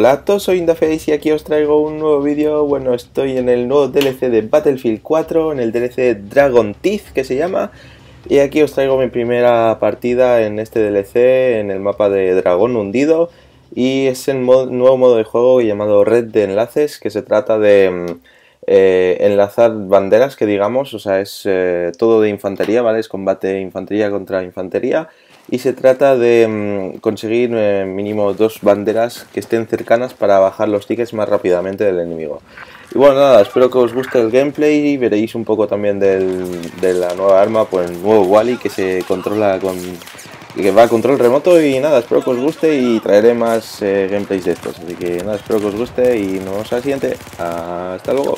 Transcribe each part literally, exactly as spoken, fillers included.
Hola a todos, soy Indaface y aquí os traigo un nuevo vídeo. Bueno, estoy en el nuevo D L C de Battlefield cuatro, en el D L C Dragon Teeth que se llama. Y aquí os traigo mi primera partida en este D L C, en el mapa de Dragón Hundido. Y es el mod nuevo modo de juego llamado Red de Enlaces, que se trata de eh, enlazar banderas, que digamos, o sea, es eh, todo de infantería, ¿vale? Es combate infantería contra infantería. Y se trata de mmm, conseguir eh, mínimo dos banderas que estén cercanas para bajar los tickets más rápidamente del enemigo. Y bueno, nada, espero que os guste el gameplay y veréis un poco también del, de la nueva arma, pues el nuevo Wally que se controla con... que va a control remoto. Y nada, espero que os guste y traeré más eh, gameplays de estos. Así que nada, espero que os guste y nos vemos al siguiente. Hasta luego.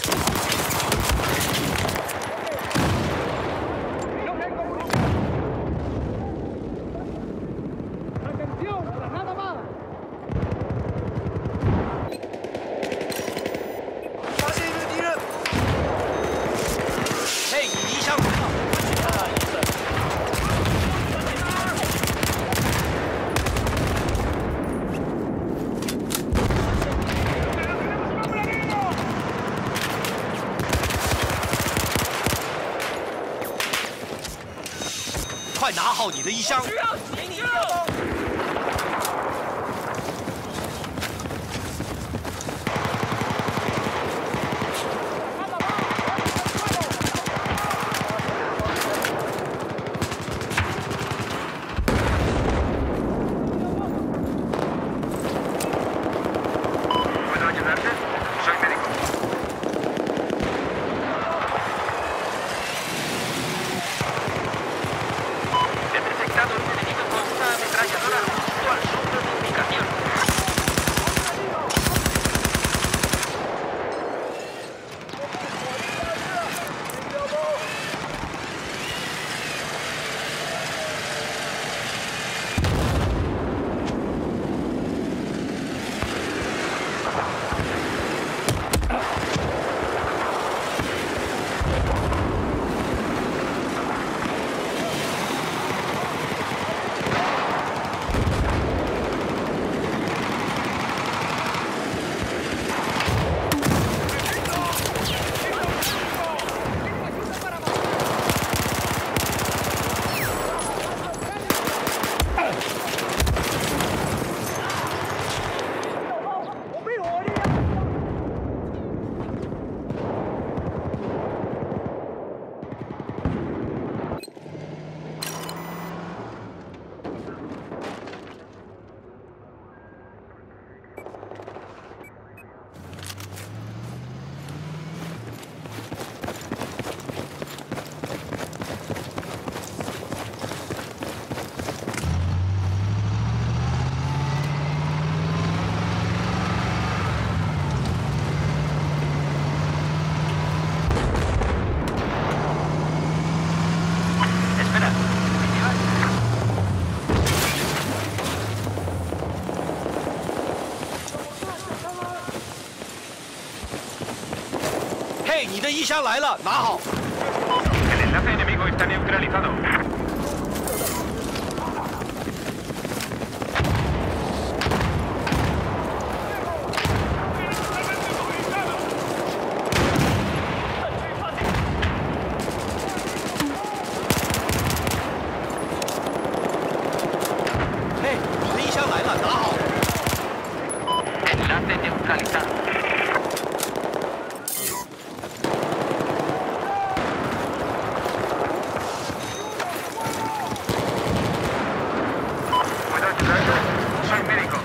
¡Hey! ¡你的衣箱来了，拿好！ El enlace enemigo está neutralizado. ¡Hey! 你的衣箱来了，拿好！ Enlace neutralizado. Soy médico.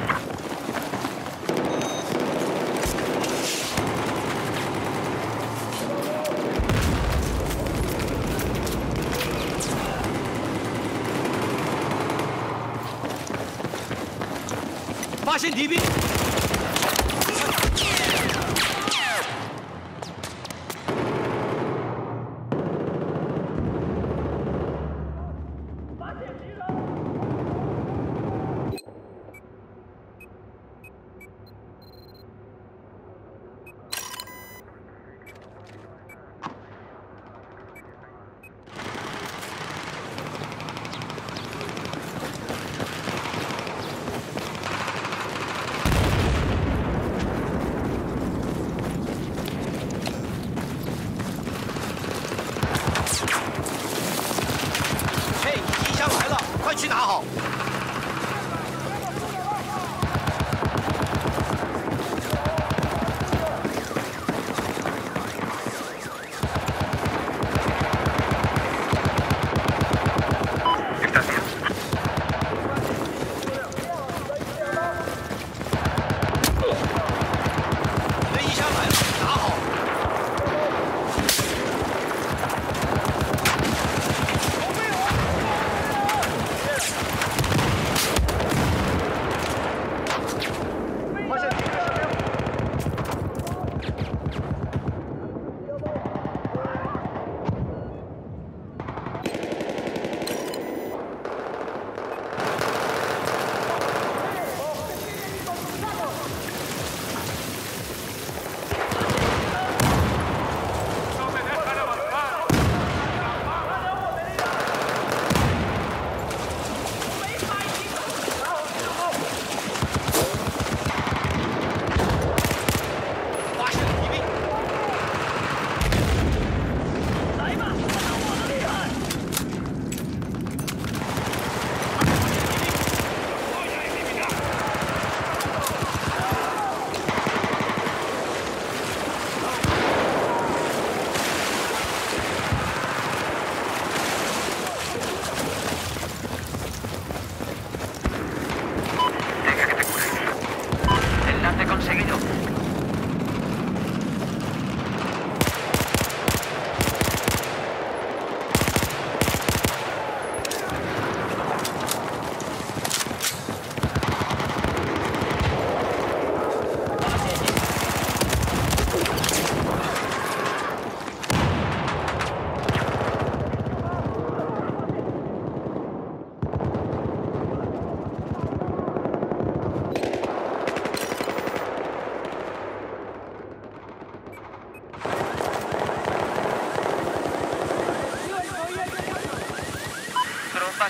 ¡发现敌兵！ Enlace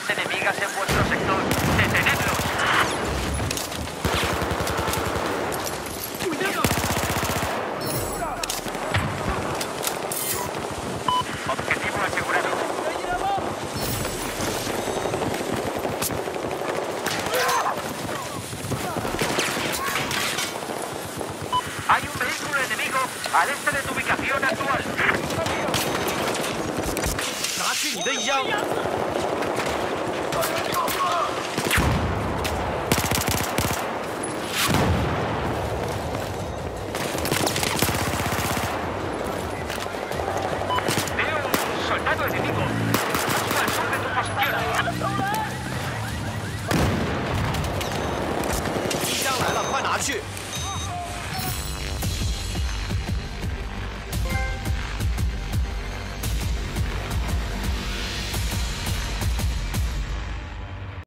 unidades enemigas en vuestro sector. ¡Detenedlos! Objetivo asegurado. Hay un vehículo enemigo al este de tu ubicación actual. 拿去你的衣箱。 Veo un soldado enemigo. Justo al sur de tu posición. 衣箱来了，快拿去！